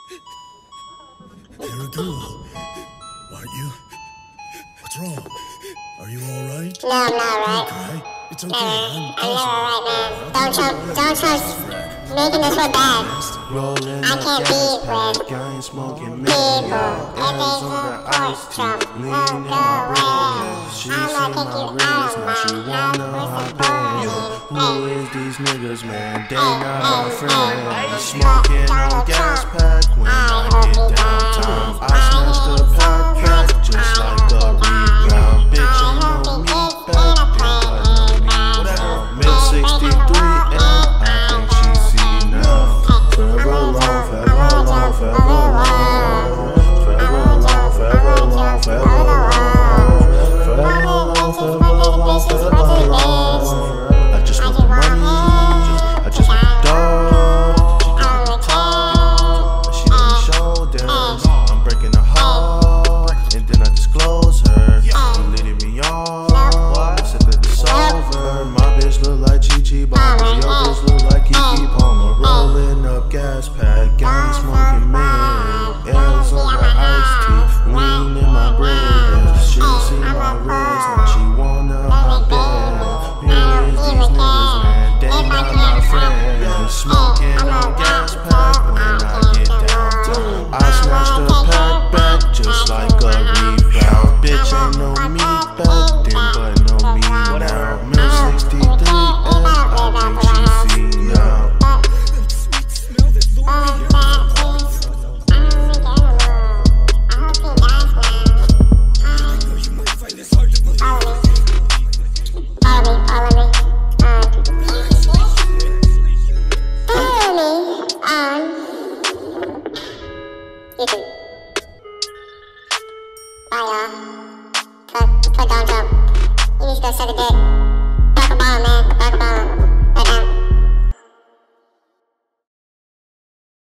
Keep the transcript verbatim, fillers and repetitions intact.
You're a girl, aren't you? What's wrong? Are you alright? No, I'm not alright. Okay, it's okay. No, I'm, I'm never alright, man. Don't try, don't try making this look bad. I can't be with people. If they force Trump, look away. I'ma kick you out of my house. Who is these niggas, man? They not my friends. Smoking on gas pack when I get downtown. I snatched the pack pack just like a rebound. Bitch, ain't no me back there, but no me now. Mid sixty-three and I think she see now. Forever long, forever long, forever long. Forever long, forever long, forever long. Forever long, forever long, forever long. I just want the money, I just want the dog. She give me shoulders, I'm breaking her heart, and then I disclose her. You leading me on, I said that it's over. My bitch look like Chi-Chi Bomber, your bitch look like Kiki Palmer. Rolling up gas pack, gang smoking man. L's on the iced tea, lean in my bread. She see my wrist, and she wanna hop in. Who is these niggas, man? They not my friends. Smoking on gas pack when I get downtown. I snatched the pack back just like a rebound. Bitch, ain't no me back then, but no me now. Mill sixty-three and I think she see now. Bye, y'all. Put, put down jump. You need to go suck a dick. Talk about it, man.